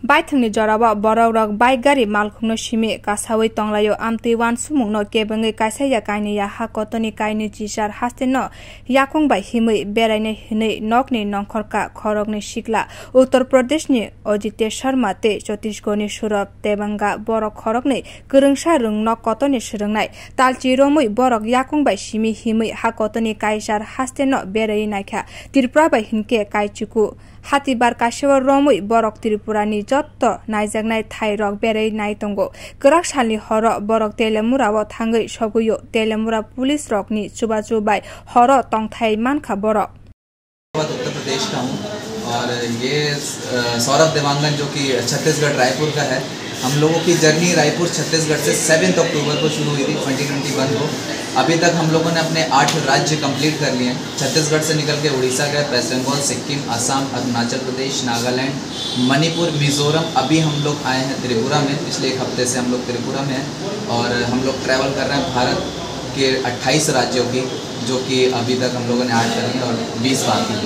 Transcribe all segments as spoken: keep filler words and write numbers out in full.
Baithungni joraba borok bike gari malkhungno simi kasawi tonglayo amti wan sumungno kebangi kaisaya kaini ya hakotoni kaini jisar hasteno yakung bai himui beraine hinui nokni nongkhorka khorokni sikla Uttar Pradeshni Ajite Sharma te Chhattisgarhni Surab tebanga borok khorokni kurungsa rungno kotoni srungnai talchi romui borok yakung bai simi himui hakotoni kaisar hasteno berai naikha Tripura bai hinke kaichuku Hatibar Kashiwa Romui Borok Tripurani Jotto Naijagnai Thai Rok Berai Nai Tongo Kerak Sali Horo Borok Telemura wo Thangai Soguyo Telemura Police Rokni Chuba Chubai Horo Tongthai Mankha Borok Uttar Pradesh का हूँ और ये सौरभ देवांगन जो कि छत्तीसगढ़ रायपुर का है। हम लोगों की जर्नी रायपुर छत्तीसगढ़ से सात अक्टूबर को शुरू हुई थी दो हज़ार इक्कीस को। अभी तक हम लोगों ने अपने आठ राज्य कंप्लीट कर लिए हैं। छत्तीसगढ़ से निकल के उड़ीसा गए, वेस्ट बंगाल, सिक्किम, असम, अरुणाचल प्रदेश, नागालैंड, मणिपुर, मिजोरम। अभी हम लोग आए हैं त्रिपुरा में। पिछले एक हफ्ते से हम लोग त्रिपुरा में हैं और हम लोग ट्रैवल कर रहे हैं भारत के अट्ठाईस राज्यों की, जो कि अभी तक हम लोगों ने आठ करी और बीस बाकी।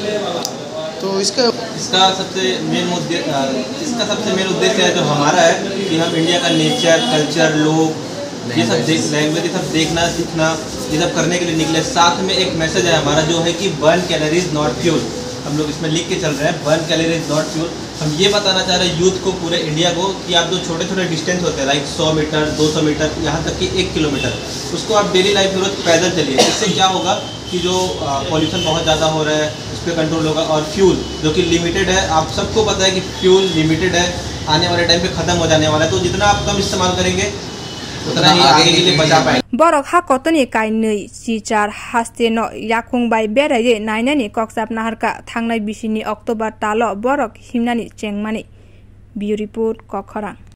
तो इसका इसका सबसे मेन मुद्दे इसका सबसे मेन उद्देश्य है जो हमारा है कि हम इंडिया का नेचर, कल्चर, लोग ये सब देख लैंग्वेज ये सब देखना सीखना ये सब करने के लिए निकले। साथ में एक मैसेज है हमारा जो है कि बर्न कैलोरीज नॉट फ्यूल। हम लोग इसमें लिख के चल रहे हैं बर्न कैलोरीज नॉट फ्यूल। हम ये बताना चाह रहे हैं यूथ को, पूरे इंडिया को, कि आप जो छोटे छोटे डिस्टेंस होते हैं लाइक सौ मीटर, दो सौ मीटर, यहाँ तक कि एक किलोमीटर, उसको आप डेली लाइफ में रोज पैदल चलिए। इससे क्या होगा कि जो पॉल्यूशन बहुत ज़्यादा हो रहा है उस पर कंट्रोल होगा। और फ्यूल जो कि लिमिटेड है, आप सबको पता है कि फ्यूल लिमिटेड है, आने वाले टाइम पे खत्म हो जाने वाला है। तो जितना आप कम इस्तेमाल करेंगे उतना ही आगे के लिए बचा पाएंगे। Borok hakotoni kainui sichar hasteno yakung bai beraye nainani koksap naharka thangnai bisini October talo borok himnani chengmani. Bureau report Kokharang.